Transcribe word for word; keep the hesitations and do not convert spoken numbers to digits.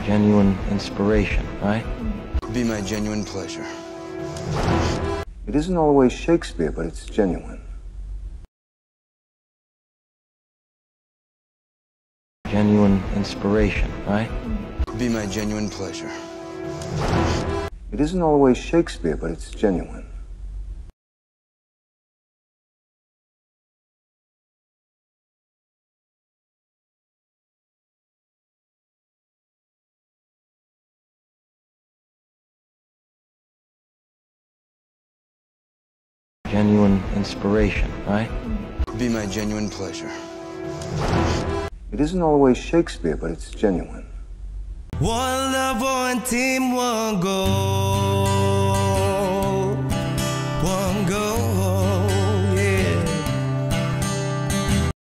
Genuine inspiration, right? It'd be my genuine pleasure. It isn't always Shakespeare, but it's genuine. Genuine inspiration, right? It'd be my genuine pleasure. It isn't always Shakespeare, but it's genuine. Genuine inspiration, right? It'd be my genuine pleasure. It isn't always Shakespeare, but it's genuine. One love, one team, one goal.